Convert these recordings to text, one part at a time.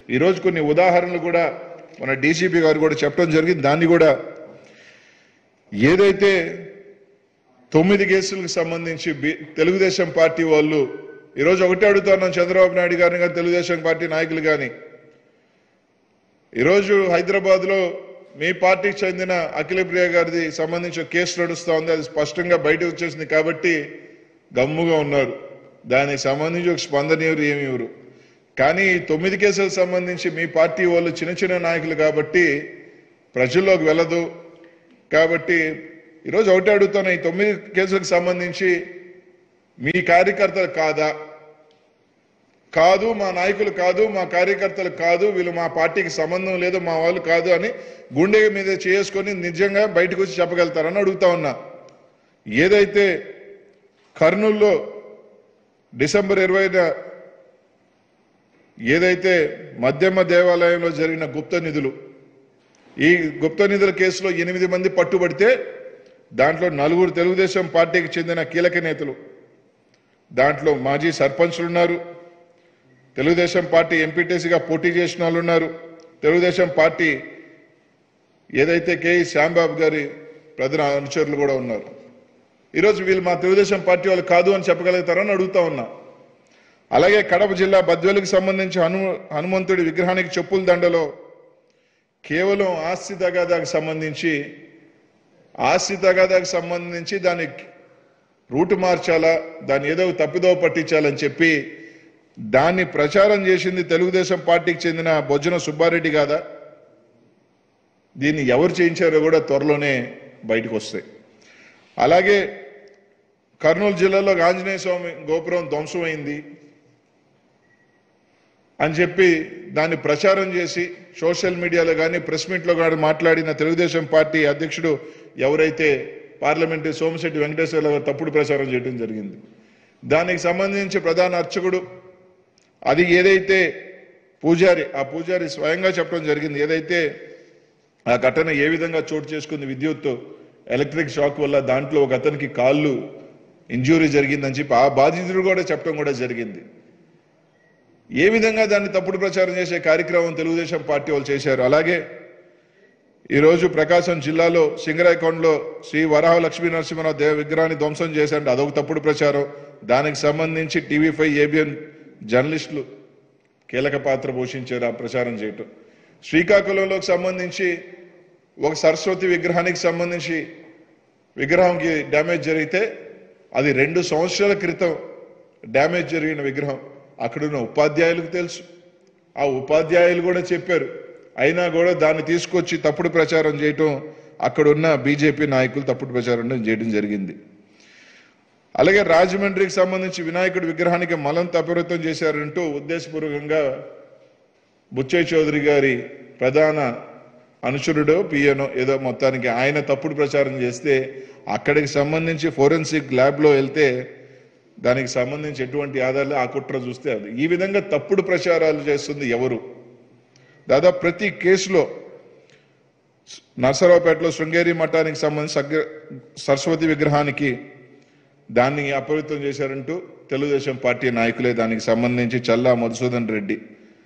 ఈరోజు కొన్ని ఉదాహరణలు కూడా మన డీసీపీ గారు కూడా చెప్పడం జరిగింది. దాన్ని కూడా ఏదైతే 9 కేసులకు సంబంధించి తెలుగుదేశం పార్టీ వాళ్ళు ఈరోజు ఒకటే అడుగుతున్నాం చంద్రబాబు నాయుడు గారిని కానీ తెలుగుదేశం పార్టీ నాయకులు కానీ, ఈరోజు హైదరాబాద్లో మీ పార్టీకి చెందిన అఖిలప్రియ గారిది సంబంధించిన కేసు నడుస్తూ ఉంది. అది స్పష్టంగా బయటకు వచ్చేసింది కాబట్టి గమ్ముగా ఉన్నారు. దానికి సంబంధించి ఒక స్పందన ఏమి ఇవ్వరు. కానీ 9 కేసులకు సంబంధించి మీ పార్టీ వాళ్ళు చిన్న చిన్న నాయకులు కాబట్టి ప్రజల్లోకి వెళ్ళదు. కాబట్టి ఈరోజు ఒకటే అడుగుతున్నా, ఈ 9 కేసులకు సంబంధించి మీ కార్యకర్తలు కాదు, మా నాయకులు కాదు, మా కార్యకర్తలు కాదు, వీళ్ళు మా పార్టీకి సంబంధం లేదు, మా వాళ్ళు కాదు అని గుండె మీద చేసుకొని నిజంగా బయటకు వచ్చి చెప్పగలుగుతారని అడుగుతా ఉన్నా. ఏదైతే కర్నూలులో డిసెంబర్ 20న ఏదైతే మధ్యమ దేవాలయంలో జరిగిన గుప్త నిధులు, ఈ గుప్త నిధుల కేసులో 8 మంది పట్టుబడితే దాంట్లో 4 తెలుగుదేశం పార్టీకి చెందిన కీలక నేతలు, దాంట్లో మాజీ సర్పంచ్లు ఉన్నారు, తెలుగుదేశం పార్టీ ఎంపీటీసీగా పోటీ చేసిన వాళ్ళు ఉన్నారు, తెలుగుదేశం పార్టీ ఏదైతే కేఈ శ్యాంబాబు గారి ప్రధాన అనుచరులు కూడా ఉన్నారు. ఈరోజు వీళ్ళు మా తెలుగుదేశం పార్టీ వాళ్ళు కాదు అని చెప్పగలుగుతారని అడుగుతా ఉన్నా. అలాగే కడప జిల్లా బద్వేలుకు సంబంధించి హనుమంతుడి విగ్రహానికి చెప్పుల దండలో కేవలం ఆస్తి తగాదాకు సంబంధించి దాన్ని రూటు మార్చాలా, దాన్ని ఏదో తప్పిదో పట్టించాలని చెప్పి దాన్ని ప్రచారం చేసింది తెలుగుదేశం పార్టీకి చెందిన బొజ్జన సుబ్బారెడ్డి కాదా? దీన్ని ఎవరు చేయించారో కూడా త్వరలోనే బయటకు వస్తాయి. అలాగే కర్నూలు జిల్లాలో ఆంజనేయ స్వామి గోపురం ధ్వంసమైంది అని చెప్పి దాన్ని ప్రచారం చేసి సోషల్ మీడియాలో కానీ ప్రెస్ మీట్లో కానీ మాట్లాడిన తెలుగుదేశం పార్టీ అధ్యక్షుడు ఎవరైతే పార్లమెంటరీ సోమిశెట్టి వెంకటేశ్వర గారు తప్పుడు ప్రచారం చేయడం జరిగింది. దానికి సంబంధించి ప్రధాన అర్చకుడు అది ఏదైతే పూజారి స్వయంగా చెప్పడం జరిగింది. ఏదైతే ఆ ఘటన ఏ విధంగా చోటు చేసుకుంది, విద్యుత్ ఎలక్ట్రిక్ షాక్ వల్ల దాంట్లో ఒక అతనికి కాళ్ళు ఇంజ్యూరీ జరిగిందని చెప్పి ఆ బాధితుడు కూడా చెప్పడం కూడా జరిగింది. ఏ విధంగా దాన్ని తప్పుడు ప్రచారం చేసే కార్యక్రమం తెలుగుదేశం పార్టీ వాళ్ళు చేశారు. అలాగే ఈరోజు ప్రకాశం జిల్లాలో సింగరాయకొండలో శ్రీ వరాహ లక్ష్మీ నరసింహరావు దేవ విగ్రహాన్ని ధ్వంసం చేశారు. అదొక తప్పుడు ప్రచారం. దానికి సంబంధించి టీవీ5 ఏబిఎన్ జర్నలిస్టులు కీలక పాత్ర పోషించారు ఆ ప్రచారం చేయటం. శ్రీకాకుళంలోకి సంబంధించి ఒక సరస్వతి విగ్రహానికి సంబంధించి విగ్రహంకి డ్యామేజ్ జరిగితే అది 2 సంవత్సరాల క్రితం డ్యామేజ్ జరిగిన విగ్రహం. అక్కడున్న ఉపాధ్యాయులకు తెలుసు, ఆ ఉపాధ్యాయులు కూడా చెప్పారు. అయినా కూడా దాన్ని తీసుకొచ్చి తప్పుడు ప్రచారం చేయటం అక్కడున్న బీజేపీ నాయకులు తప్పుడు ప్రచారం చేయడం జరిగింది. అలాగే రాజమండ్రికి సంబంధించి వినాయకుడి విగ్రహానికి మలం తప్పివృతం చేశారంటూ ఉద్దేశపూర్వకంగా బుచ్చయ్య చౌదరి గారి ప్రధాన అనుచరుడు పిఎనో ఏదో మొత్తానికి ఆయన తప్పుడు ప్రచారం చేస్తే అక్కడికి సంబంధించి ఫోరెన్సిక్ ల్యాబ్లో వెళ్తే దానికి సంబంధించి ఎటువంటి ఆధారాలు ఆ కుట్ర చూస్తే అది ఈ విధంగా తప్పుడు ప్రచారాలు చేస్తుంది ఎవరు? దాదాపు ప్రతి కేసులో నర్సరావుపేటలో శృంగేరి మఠానికి సంబంధించి సరస్వతి విగ్రహానికి దాన్ని అపవిత్రం చేశారంటూ తెలుగుదేశం పార్టీ నాయకులే దానికి సంబంధించి చల్లా మధుసూదన్ రెడ్డి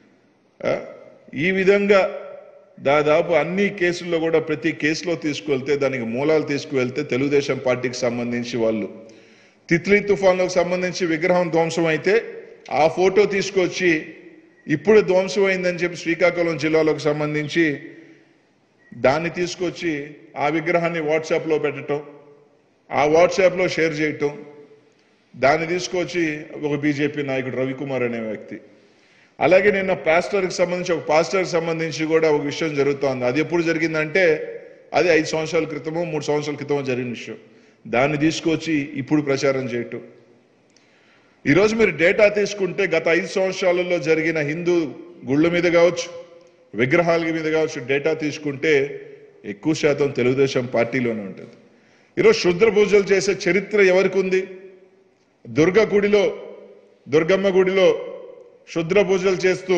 ఈ విధంగా దాదాపు అన్ని కేసుల్లో కూడా ప్రతి కేసులో తీసుకువెళ్తే దానికి మూలాలు తీసుకువెళ్తే తెలుగుదేశం పార్టీకి సంబంధించి వాళ్ళు తిత్లీ తుఫాన్లకు సంబంధించి విగ్రహం ధ్వంసం అయితే ఆ ఫోటో తీసుకొచ్చి ఇప్పుడు ధ్వంసం అయిందని చెప్పి శ్రీకాకుళం జిల్లాలకు సంబంధించి దాన్ని తీసుకొచ్చి ఆ విగ్రహాన్ని వాట్సాప్లో పెట్టడం, ఆ వాట్సాప్లో షేర్ చేయటం, దాన్ని తీసుకొచ్చి ఒక బీజేపీ నాయకుడు రవికుమార్ అనే వ్యక్తి. అలాగే నిన్న పాస్టర్కి సంబంధించి ఒక పాస్టర్కి సంబంధించి కూడా ఒక విషయం జరుగుతోంది. అది ఎప్పుడు జరిగిందంటే అది 5 సంవత్సరాల క్రితమో 3 సంవత్సరాల క్రితమో జరిగిన విషయం. దాన్ని తీసుకొచ్చి ఇప్పుడు ప్రచారం చేయటం. ఈరోజు మీరు డేటా తీసుకుంటే గత 5 సంవత్సరాలలో జరిగిన హిందూ గుళ్ళ మీద కావచ్చు, విగ్రహాల మీద కావచ్చు, డేటా తీసుకుంటే ఎక్కువ శాతం తెలుగుదేశం పార్టీలోనే ఉంటుంది. ఈరోజు క్షుద్ర పూజలు చేసే చరిత్ర ఎవరికి ఉంది? దుర్గమ్మ గుడిలో క్షుద్ర పూజలు చేస్తూ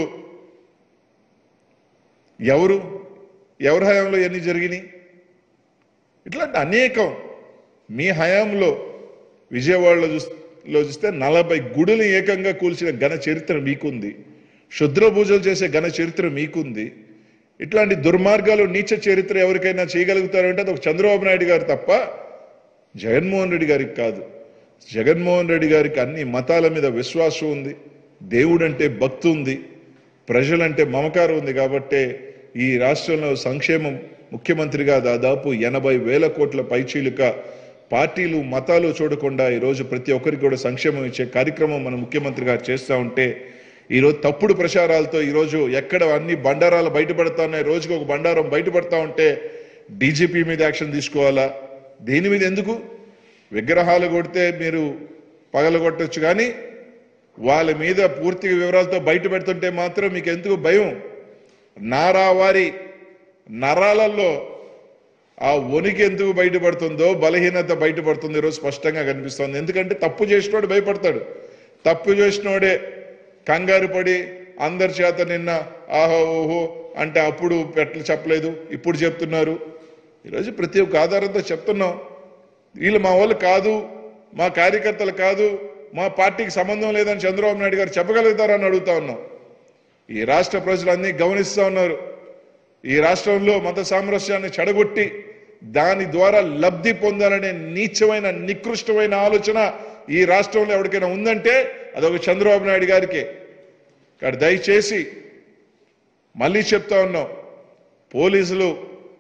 ఎవరి హయాంలో ఎన్ని జరిగినాయి? ఇట్లాంటి అనేకం మీ హయాంలో విజయవాడలో చూస్తే 40 గుడులు ఏకంగా కూల్చిన ఘన చరిత్ర మీకుంది. క్షుద్ర పూజలు చేసే ఘన చరిత్ర మీకుంది. ఇట్లాంటి దుర్మార్గాలు నీచ చరిత్ర ఎవరికైనా చేయగలుగుతారంటే అది ఒక చంద్రబాబు నాయుడు గారు తప్ప జగన్మోహన్ రెడ్డి గారికి కాదు. జగన్మోహన్ రెడ్డి గారికి అన్ని మతాల మీద విశ్వాసం ఉంది, దేవుడంటే భక్తి ఉంది, ప్రజలంటే మమకారం ఉంది. కాబట్టే ఈ రాష్ట్రంలో సంక్షేమం ముఖ్యమంత్రిగా దాదాపు 80,000 కోట్ల పైచీలుక పార్టీలు మతాలు చూడకుండా ఈరోజు ప్రతి ఒక్కరికి కూడా సంక్షేమం ఇచ్చే కార్యక్రమం మన ముఖ్యమంత్రి గారు చేస్తూ ఉంటే ఈరోజు తప్పుడు ప్రచారాలతో ఈరోజు ఎక్కడ అన్ని బండారాలు బయటపడతా ఉన్నాయి, రోజుకు ఒక బండారం బయటపడతా ఉంటే డీజీపీ మీద యాక్షన్ తీసుకోవాలా? దేని మీద ఎందుకు? విగ్రహాలు కొడితే మీరు పగలగొట్టచ్చు, కానీ వాళ్ళ మీద పూర్తి వివరాలతో బయట పెడుతుంటే మాత్రం మీకు ఎందుకు భయం? నారావారి నరాలలో ఆ వణికి ఎందుకు బయటపడుతుందో, బలహీనత బయటపడుతుంది ఈరోజు స్పష్టంగా కనిపిస్తుంది. ఎందుకంటే తప్పు చేసినోడు భయపడతాడు. తప్పు చేసినోడే కంగారు పడి అందరి చేత నిన్న ఆహో ఓహో అంటే అప్పుడు చెప్పలేదు, ఇప్పుడు చెప్తున్నారు. ఈరోజు ప్రతి ఒక్క ఆధారంతో చెప్తున్నాం, వీళ్ళు మా వాళ్ళు కాదు, మా కార్యకర్తలు కాదు, మా పార్టీకి సంబంధం లేదని చంద్రబాబు నాయుడు గారు చెప్పగలుగుతారని అడుగుతా ఉన్నాం. ఈ రాష్ట్ర ప్రజలన్నీ గమనిస్తూ ఉన్నారు. ఈ రాష్ట్రంలో మత సామరస్యాన్ని చెడగొట్టి దాని ద్వారా లబ్ధి పొందాలనే నీచమైన నికృష్టమైన ఆలోచన ఈ రాష్ట్రంలో ఎవరికైనా ఉందంటే అదొక చంద్రబాబు నాయుడు గారికే. కానీ దయచేసి మళ్ళీ చెప్తా ఉన్నాం, పోలీసులు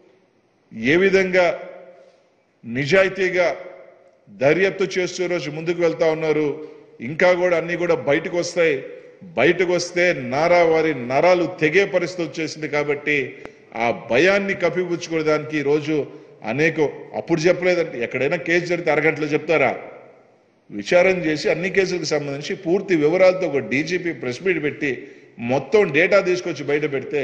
ఏ విధంగా నిజాయితీగా దర్యాప్తు చేస్తూ రోజు ముందుకు వెళ్తా ఉన్నారు. ఇంకా కూడా అన్ని కూడా బయటకు వస్తాయి. బయటకు వస్తే వారి నరాలు తెగే పరిస్థితి వచ్చేసింది. కాబట్టి ఆ భయాన్ని కప్పిపుచ్చుకోవడానికి ఈరోజు అప్పుడు చెప్పలేదంటే ఎక్కడైనా కేసు జరిగితే అరగంటలో చెప్తారా? విచారణ చేసి అన్ని కేసులకు సంబంధించి పూర్తి వివరాలతో ఒక డీజీపీ ప్రెస్ మీట్ పెట్టి మొత్తం డేటా తీసుకొచ్చి బయట పెడితే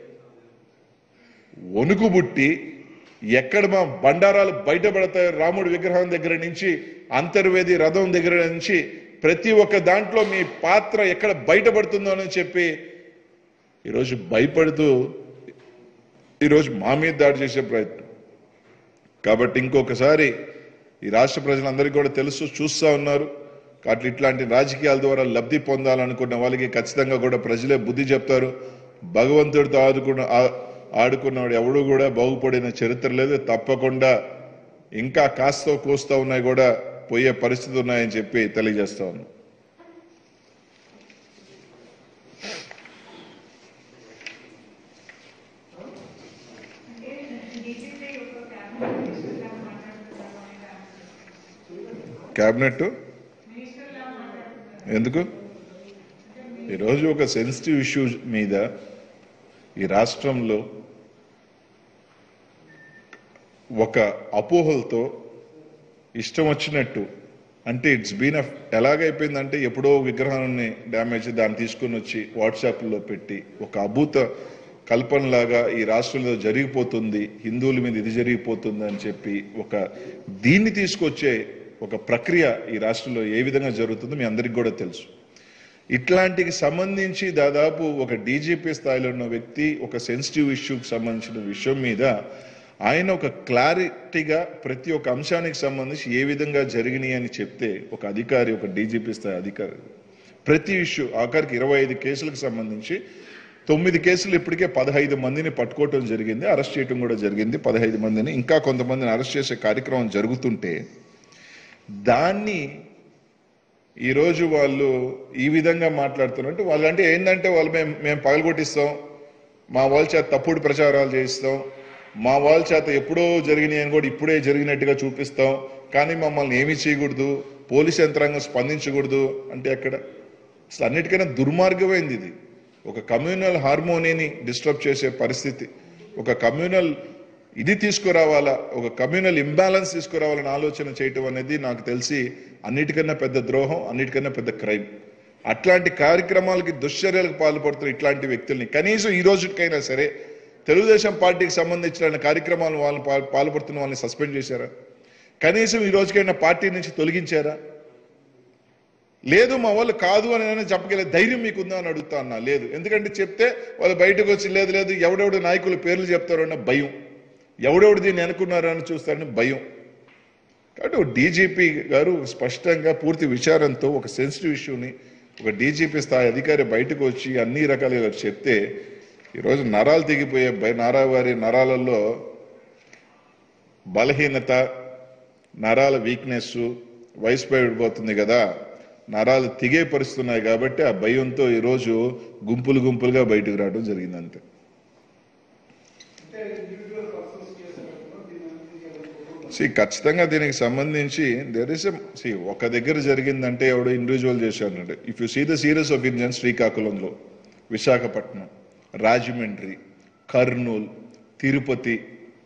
వణుకు బుట్టి ఎక్కడ మా బండారాలు బయటపడతాయో రాముడి విగ్రహం దగ్గర నుంచి అంతర్వేది రథం దగ్గర నుంచి ప్రతి ఒక్క దాంట్లో మీ పాత్ర ఎక్కడ బయటపడుతుందో అని చెప్పి ఈరోజు భయపడుతూ ఈరోజు మా మీద దాడి చేసే ప్రయత్నం. కాబట్టి ఇంకొకసారి ఈ రాష్ట్ర ప్రజలందరికీ కూడా తెలుసు, చూస్తూ ఉన్నారు. కాబట్టి ఇట్లాంటి రాజకీయాల ద్వారా లబ్ధి పొందాలనుకున్న వాళ్ళకి ఖచ్చితంగా కూడా ప్రజలే బుద్ధి చెప్తారు. భగవంతుడితో ఆడుకున్నవాడు ఎవడు కూడా బాగుపడిన చరిత్ర లేదు. తప్పకుండా ఇంకా కాస్తో కూస్తా ఉన్నాయి కూడా పోయే పరిస్థితి ఉన్నాయని చెప్పి తెలియజేస్తా ఉన్నాం. క్యాబినెట్ ఎందుకు? ఈరోజు ఒక సెన్సిటివ్ ఇష్యూ మీద ఈ రాష్ట్రంలో ఒక అపోహలతో ఇష్టం వచ్చినట్టు అంటే ఇట్స్ బీన్ ఎలాగైపోయిందంటే ఎప్పుడో విగ్రహాన్ని డ్యామేజ్ దాన్ని తీసుకుని వచ్చి వాట్సాప్లో పెట్టి ఒక అభూత కల్పనలాగా ఈ రాష్ట్రంలో జరిగిపోతుంది, హిందువుల మీద ఇది జరిగిపోతుంది అని చెప్పి ఒక దీన్ని తీసుకొచ్చే ఒక ప్రక్రియ ఈ రాష్ట్రంలో ఏ విధంగా జరుగుతుందో మీ అందరికీ కూడా తెలుసు. ఇట్లాంటికి సంబంధించి దాదాపు ఒక డీజీపీ స్థాయిలో ఉన్న వ్యక్తి ఒక సెన్సిటివ్ ఇష్యూకి సంబంధించిన విషయం మీద ఆయన ఒక క్లారిటీగా ప్రతి ఒక్క అంశానికి సంబంధించి ఏ విధంగా జరిగినాయి అని చెప్తే ఒక అధికారి, ఒక డీజీపీ స్థాయి అధికారి ప్రతి ఇష్యూ ఆఖరికి 25 కేసులకు సంబంధించి 9 కేసులు ఇప్పటికే 15 మందిని పట్టుకోవటం జరిగింది, అరెస్ట్ చేయటం కూడా జరిగింది. 15 మందిని ఇంకా కొంతమందిని అరెస్ట్ చేసే కార్యక్రమం జరుగుతుంటే దాన్ని ఈరోజు వాళ్ళు ఈ విధంగా మాట్లాడుతున్నట్టు వాళ్ళు అంటే ఏంటంటే వాళ్ళు మేము పగలగొట్టిస్తాం, మా వాళ్ళ చేత తప్పుడు ప్రచారాలు చేయిస్తాం, మా వాళ్ళ చేత ఎప్పుడో జరిగినాయి అని కూడా ఇప్పుడే జరిగినట్టుగా చూపిస్తాం, కానీ మమ్మల్ని ఏమీ చేయకూడదు, పోలీస్ యంత్రాంగం స్పందించకూడదు అంటే ఎక్కడ? అసలు అన్నిటికైనా దుర్మార్గమైంది ఇది. ఒక కమ్యూనల్ హార్మోనీని డిస్టర్బ్ చేసే పరిస్థితి, ఒక కమ్యూనల్ ఇది తీసుకురావాలా, ఒక కమ్యూనల్ ఇంబ్యాలెన్స్ తీసుకురావాలని ఆలోచన చేయటం అనేది నాకు తెలిసి అన్నిటికన్నా పెద్ద ద్రోహం, అన్నిటికన్నా పెద్ద క్రైమ్. అట్లాంటి కార్యక్రమాలకి దుశ్చర్యలకు పాల్పడుతున్న ఇట్లాంటి వ్యక్తుల్ని కనీసం ఈ రోజుకైనా సరే తెలుగుదేశం పార్టీకి సంబంధించిన కార్యక్రమాలు వాళ్ళు పాల్పడుతున్న వాళ్ళని సస్పెండ్ చేశారా? కనీసం ఈ రోజుకైనా పార్టీ నుంచి తొలగించారా? లేదు మా వాళ్ళు కాదు అని చెప్పగలే ధైర్యం మీకుందా అని అడుగుతా అన్నా. లేదు, ఎందుకంటే చెప్తే వాళ్ళు బయటకు వచ్చి లేదు లేదు ఎవడెవడు నాయకుల పేర్లు చెప్తారో అన్న భయం, ఎవడెవడు దీన్ని అనుకున్నారో అని చూస్తారని భయం. కాబట్టి డీజీపీ గారు స్పష్టంగా పూర్తి విచారంతో ఒక సెన్సిటివ్ ఇష్యూని ఒక డీజీపీ స్థాయి అధికారి బయటకు వచ్చి అన్ని రకాలుగా చెప్తే ఈరోజు నరాలు తెగిపోయే వారి నరాలలో బలహీనత, నరాల వీక్నెస్, వయసు పడిపోతుంది కదా, నరాలు తెగే పరిస్తున్నాయి కాబట్టి ఆ భయంతో ఈరోజు గుంపులుగా బయటకు రావడం జరిగింది అంతే. ఖచ్చితంగా దీనికి సంబంధించి ఒక దగ్గర జరిగిందంటే ఎవడో ఇండివిజువల్ చేశారంటే, if you see the serious of incidents శ్రీకాకుళంలో, విశాఖపట్నం, రాజమండ్రి, కర్నూలు, తిరుపతి,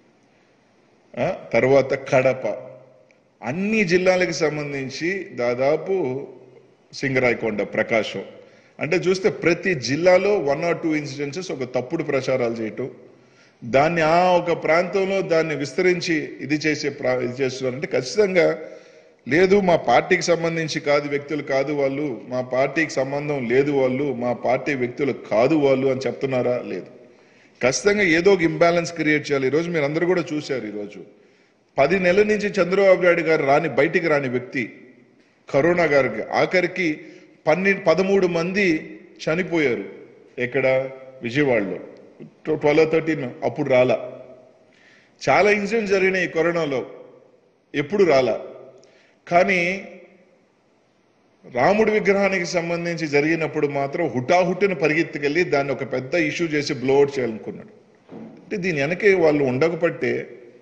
తర్వాత కడప, అన్ని జిల్లాలకు సంబంధించి దాదాపు సింగరాయకొండ, ప్రకాశం, అంటే చూస్తే ప్రతి జిల్లాలో 1 or 2 ఇన్సిడెన్సెస్ ఒక తప్పుడు ప్రచారాలు చేయటం, దాన్ని ఒక ప్రాంతంలో దాన్ని విస్తరించి ఇది చేస్తున్నారంటే ఖచ్చితంగా లేదు, మా పార్టీకి సంబంధించి కాదు, వ్యక్తులు కాదు వాళ్ళు, మా పార్టీకి సంబంధం లేదు వాళ్ళు, మా పార్టీ వ్యక్తులు కాదు వాళ్ళు అని చెప్తున్నారా? లేదు. ఖచ్చితంగా ఏదో ఒక ఇంబ్యాలెన్స్ క్రియేట్ చేయాలి. ఈరోజు మీరు అందరూ కూడా చూశారు, ఈరోజు 10 నెలల నుంచి చంద్రబాబు నాయుడు గారు బయటికి రాని వ్యక్తి కరోనా గారికి ఆఖరికి 13 మంది చనిపోయారు. ఎక్కడ? విజయవాడలో 12 or 13 అప్పుడు రాలా. చాలా ఇన్సిడెంట్స్ జరిగినాయి కరోనాలో, ఎప్పుడు రాలా. కానీ రాముడి విగ్రహానికి సంబంధించి జరిగినప్పుడు మాత్రం హుటాహుటిని పరిగెత్తుకెళ్ళి దాన్ని ఒక పెద్ద ఇష్యూ చేసి బ్లోఅవుట్ చేయాలనుకున్నాడు. అంటే దీని వెనకే వాళ్ళు ఉండకపోతే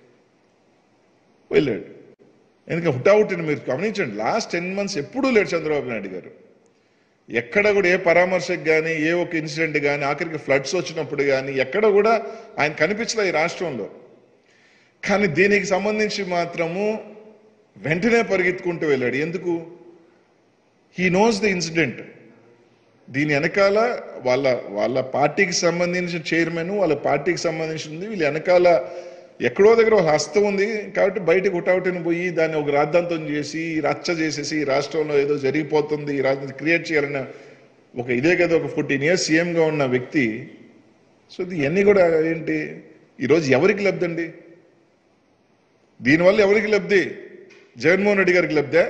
వెళ్ళాడు. ఎందుకంటే హుటాహుటిని మీరు గమనించండి, లాస్ట్ 10 months ఎప్పుడూ లేడు చంద్రబాబు నాయుడు గారు. ఎక్కడ కూడా ఏ పరామర్శకు కానీ, ఏ ఒక ఇన్సిడెంట్ కానీ, ఆఖరికి ఫ్లడ్స్ వచ్చినప్పుడు కానీ ఎక్కడ కూడా ఆయన కనిపించలే ఈ రాష్ట్రంలో. కానీ దీనికి సంబంధించి మాత్రము వెంటనే పరిగెత్తుకుంటూ వెళ్ళాడు. ఎందుకు? He knows the incident. దీని వెనకాల వాళ్ళ పార్టీకి సంబంధించిన చైర్మన్, వాళ్ళ పార్టీకి సంబంధించింది, వీళ్ళ వెనకాల ఎక్కడో దగ్గర ఒక హస్తం ఉంది కాబట్టి బయటకు హుటాహుటిని పోయి దాన్ని ఒక రాద్ధాంతం చేసి రచ్చ చేసేసి ఈ రాష్ట్రంలో ఏదో జరిగిపోతుంది, ఈ రాజ్యం క్రియేట్ చేయాలన్న ఒక ఇదే కదా ఒక 14 years సీఎంగా ఉన్న వ్యక్తి. సో ఇవన్నీ కూడా ఏంటి? ఈరోజు ఎవరికి లబ్ధి అండి? దీనివల్ల ఎవరికి లబ్ధి? జగన్మోహన్ రెడ్డి గారికి లబ్ధా?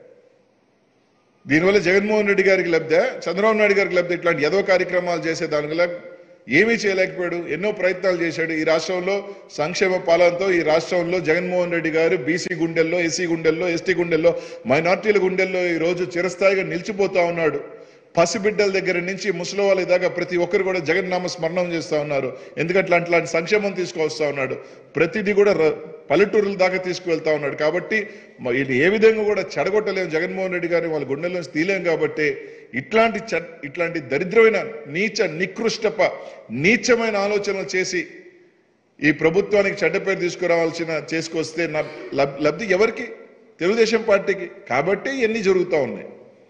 దీనివల్ల జగన్మోహన్ రెడ్డి గారికి లబ్ధా? చంద్రబాబు నాయుడు గారికి లబ్ధా? ఇట్లాంటి ఏదో కార్యక్రమాలు చేసే దానివల్ల ఏమీ చేయలేకపోయాడు. ఎన్నో ప్రయత్నాలు చేశాడు. ఈ రాష్ట్రంలో సంక్షేమ పాలనతో ఈ రాష్ట్రంలో జగన్మోహన్ రెడ్డి గారు బీసీ గుండెల్లో, ఎస్సీ గుండెల్లో, ఎస్టీ గుండెల్లో, మైనార్టీల గుండెల్లో ఈ రోజు చిరస్థాయిగా నిలిచిపోతా ఉన్నాడు. పసిబిడ్డల దగ్గర నుంచి ముసలి వాళ్ళ దాకా ప్రతి ఒక్కరు కూడా జగన్నామ స్మరణం చేస్తూ ఉన్నారు. ఎందుకంటే అట్లాంటి సంక్షేమం తీసుకువస్తా ఉన్నాడు. ప్రతిదీ కూడా పల్లెటూరుల దాకా తీసుకువెళ్తా ఉన్నాడు. కాబట్టి ఇది ఏ విధంగా కూడా చెడగొట్టలేము జగన్మోహన్ రెడ్డి గారిని, వాళ్ళ గుండెల్లోంచి తీలేం. కాబట్టి ఇట్లాంటి దరిద్రమైన నికృష్టప నీచమైన ఆలోచనలు చేసి ఈ ప్రభుత్వానికి చెడ్డ పేరు చేసుకొస్తే లబ్ధి ఎవరికి? తెలుగుదేశం పార్టీకి. కాబట్టి ఇవన్నీ జరుగుతూ ఉన్నాయి.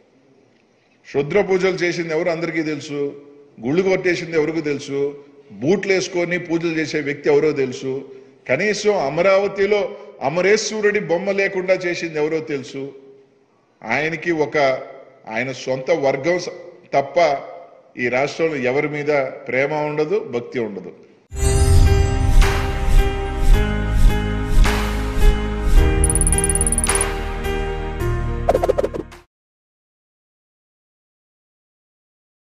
క్షుద్ర పూజలు చేసింది ఎవరు అందరికీ తెలుసు, గుళ్ళు కొట్టేసింది ఎవరికి తెలుసు, బూట్లు వేసుకొని పూజలు చేసే వ్యక్తి ఎవరో తెలుసు, కనీసం అమరావతిలో అమరేశ్వరుడి బొమ్మ లేకుండా చేసింది ఎవరో తెలుసు. ఆయనకి ఆయన సొంత వర్గం తప్ప ఈ రాష్ట్రంలో ఎవరి మీద ప్రేమ ఉండదు, భక్తి ఉండదు.